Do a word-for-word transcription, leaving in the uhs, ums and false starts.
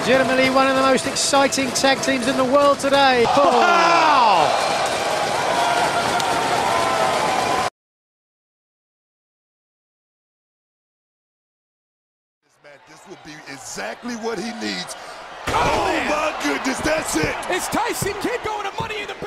Legitimately one of the most exciting tag teams in the world today. Wow! This will be exactly what he needs. Oh, oh my goodness, that's it. It's Tyson Kidd going to Money in the Bank.